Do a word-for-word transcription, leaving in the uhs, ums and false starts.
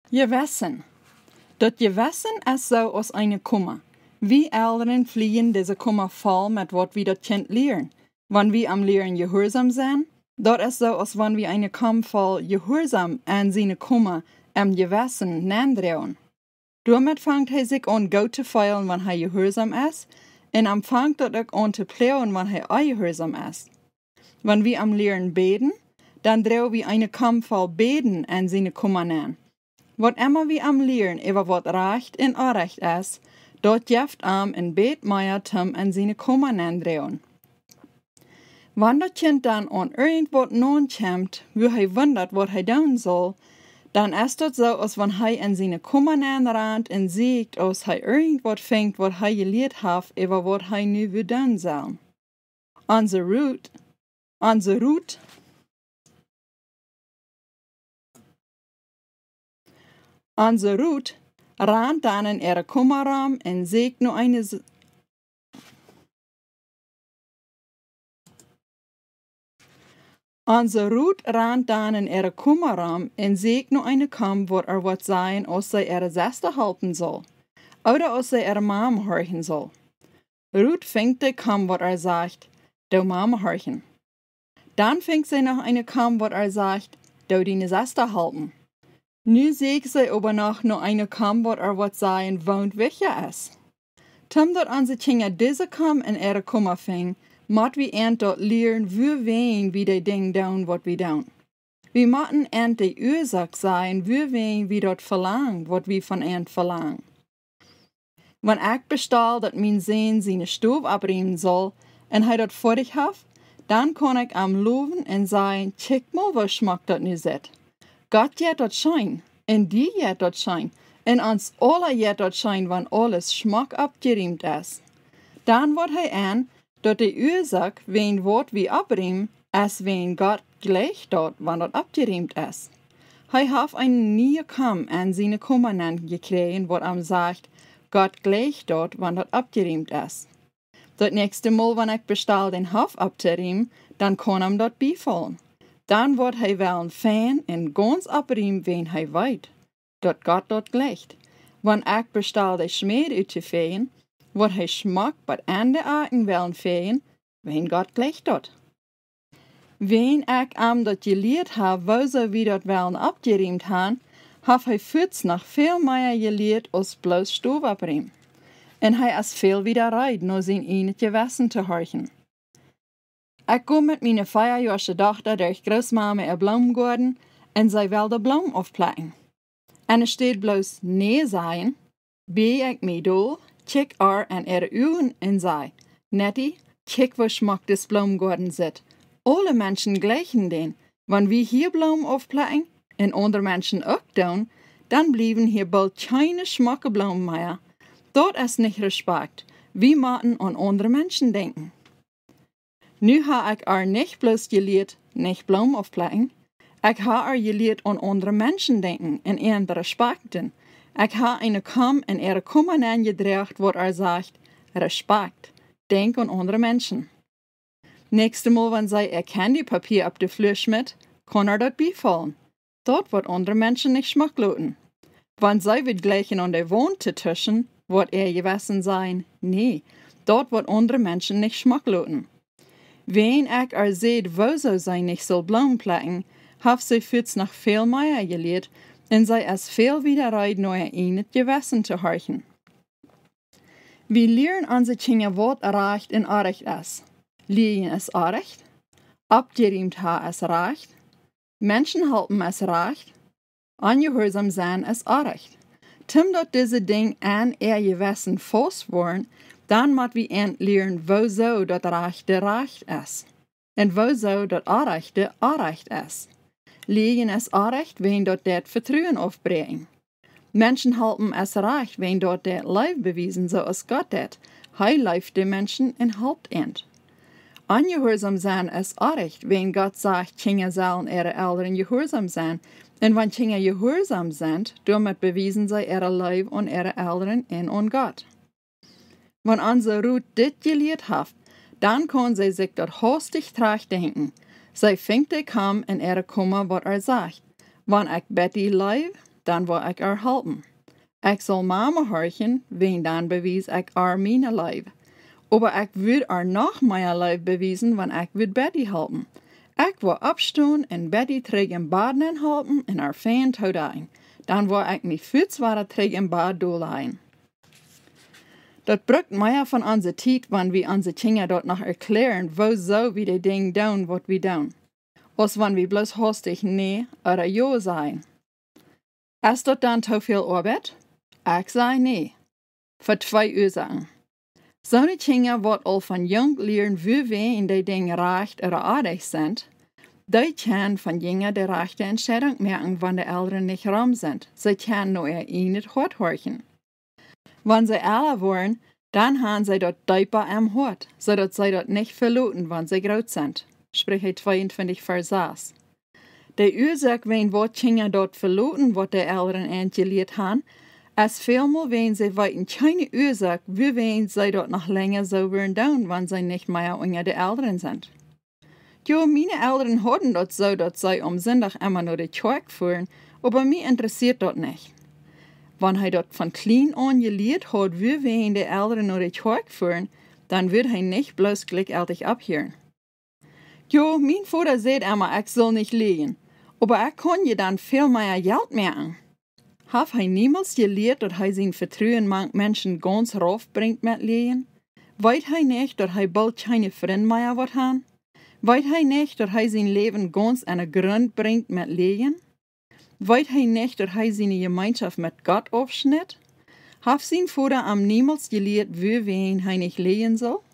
Jewessen. Dat Jewessen is zo als eine Kummer. Wie Eltern fliehen deze Kummer vol met wat wie dat Kind leren. Wann wie am Lehren gehorsam zijn, dat is zo als wann wie eine Kam vol gehorsam an seine Kummer am Jewessen nandreuen. Damit fangt hij zich aan goed te feilen wann hij gehorsam is, en am fangt dat ook aan te pleuen wann hij ongehorsam is. Wann wie am Lehren beten, dan dreuen wie eine Kam vol beten an seine Kummer nan. Wat immer wie am Lehren über wat recht en onrecht is, dat jeft am en beet meier tum an seine Kummer nandreuen. Wann dat Kind dann an irgendwat non kämmt, wo hij wundert wat hij doen soll, dan is dat zo als wann hij an seine Kummer nanrand en ziegt, als hij irgendwat fängt, wat hij geleerd heeft, über wat hij nu wil doen zal. Onze route, onze route, onze route rand dan in ihre Kummerraum en ziegt nu eine Z Onze route rand dan in ihre Kummerraum en ziegt nu eine Kam, wo er wat sein, als zij ihre Zeste halten soll, oder als zij ihre Mama horchen soll. Ruth fängt de Kam, wat er sagt, do Mama horchen. Dann fängt sie noch eine Kam, wat er sagt, do die Zeste halten. Nu ziegt sie aber noch nur eine Kam, wat er wat sein, woont welche is. Tum dat onze Kjinja diese Kam in ihre Kummer fing, mat wie ent dat leren wie ween wie de ding doen wat wie doen. We moeten ent de oorzaak zijn wie ween wie dat verlangt wat wie van ent verlangt. Wanneer ik bestel dat mijn zin zijn stoof abremen zal en hij dat voor zich heeft, dan kan ik am loven en zeggen, check mal wat schmakt dat nu zit. God jet dat schijn, en die jet dat schijn, en ons alle jet dat schijn, wanneer alles schmak abgereemd is. Dan wordt hij aan, dat de oorzaak, wen wat wie abriem, is wen God gleich dat, wanneer dat abgereemd is. Hij heeft een nieuwe Kam aan zijn Kummernan gekregen, wat hem zegt, God gleich dat, wanneer dat abgereemd is. Dat nächste Mal, wanneer ik bestel den Hof ab te riem, dan kan hem dat bevallen. Dan wordt hij wel een fan en ganz abriem, wen hij weet, dat God dat gleicht. Wanneer ik bestel de Schmeer uit te veen, wat hij smak bij andere arten willen veen, wen God gleicht dat. Wen ik am dat geleerd heb, wo ze wie dat willen abgereemd han, heb hij voorts nog veel meer geleerd als bloos stof abriem. En hij is veel wieder reid, naar zijn ene Jewessen te horchen. Ik kom met mijn vijfjarige dochter door grootmama een bloemgarten en zij wil de bloem afplekken. En er steht bloos nee zijn, ben ik mee door, kijk er aan ihre ogen en zei, Nettie, kijk wo schmack des Bloemgarten zit. Alle Menschen gleichen den. Wann wir hier Blumen aufplecken en andere Menschen ook doen, dan blijven hier bald keine schmacke Blumen mehr. Dat is nicht Respekt. Wir moeten an andere Menschen denken. Nu ha ik er nicht bloß geleerd, nicht Blumen aufplecken. Ik ha er geleerd an andere Menschen denken en ihnen respekten. Ik ha eine Kam en ihre Kummer aangedraagt, wat er sagt, Respekt, denk an andere Menschen. Nächste Mal, wenn sie ihr Candypapier auf de Flur schmidt, kann er dat bevallen. Dort wird andere Menschen nicht schmackloten. Wenn sie wird gleichen an der Wand zu tischen, wird er Jewessen sein, nee, dort wird andere Menschen nicht schmackloten. Wen ich er seht, wo so sie nicht soll Blumen plecken, hab sie fürs noch viel mehr gelehrt, en zij is veel wieder reid naar in het Jewessen te horchen. We leren onze Kjinja wat recht en onrecht is. Liegen is onrecht, abgereemd ha is recht, Menschen helpen is recht, ongehoorzaam zijn is onrecht. Tim dat deze ding aan er Jewessen vast worden, dan moet we eind leren wo zo dat rechte recht is, en wo zo dat onrechte onrecht is. Liegen is onrecht, wen dat dat vertrouwen afbrengt. Menschen helpen is recht, wen dat dat lief bewijzen zoals God dat. Hij leeft de mensen en helpt end. Ongehoorzaam zijn is onrecht, wen God zegt, Kjinja zullen ihre Eltern gehoorzaam zijn. En wanneer Kjinja gehoorzaam zijn, damit bewijzen zij ihre lief aan ihre Eltern en aan God. Wanneer onze Ruth dit geleerd heeft, dan kan zij zich dat hastig terugdenken. Zij vindt de Kam en ihre Kummer, wat er sagt. Wann ik Betty leef, dan wil ik haar helpen. Ik zal mama horchen, wen dan bewijs ik haar mijn lijf. Aber ik wil haar nog mijn lijf bewijzen, wanneer ik wil Betty helpen. Ik wil opstaan en Betty terug in baden helpen en haar fijn houden. Dan wil ik niet voets waar terug in bad doorleiden. Dat brukt mij van onze tijd, wanneer we onze Kjinja dort nog erklären, wo zo we die dingen doen wat we doen. Als wanneer we bloos hastig nee oder ja zijn. Is dat dan te veel arbeid? Ik zei nee. Voor twee ursachen. Zo'n Kjinja wordt al van jong leren wie wij in die dingen recht oder aardig zijn. Die kan van Jinja de rechte Entscheidung merken, wanneer de Eltern nicht rum sind. Sie können nur ihr nicht hart horchen. Wenn sie alle wollen, dann haben sie dort Deiper am Hort, sodass sie dort nicht verloten, wenn sie groß sind. Sprich zweiundzwanzig Vers sechs. Die Ursache, wenn wat Kjinja dort verloten, wat die Eltern angeliert haben, ist vielmal, wenn sie weiten keine Ursache, wie wenn sie dort noch länger so werden tun, wenn sie nicht mehr unter die Eltern sind. Jo, meine Eltern hatten dort so, dass sie am Sonntag immer nur die Kirche fuhren, aber mich interessiert dort nicht. Wenn er dort von klein an gelehrt hat, wie wir die Eltern nur die Kirche fuhren, dann wird er nicht bloß gleichzeitig abhören. Jo, mein Vater sagt immer, ich soll nicht lehen, aber ich kann ja dann viel mehr Geld machen. Hat er niemals gelehrt, dass er sein Vertrauen manch Menschen ganz raufbringt mit lehen? Weiß er nicht, dass er bald keine Freunde mehr wird haben? Weet hij niet dat hij zijn leven ganz aan de grond brengt met lehen? Weet hij niet dat hij zijn gemeenschap met God afsnitt? Heeft zijn vader am niemals geleerd, wie wen hij niet lehen soll?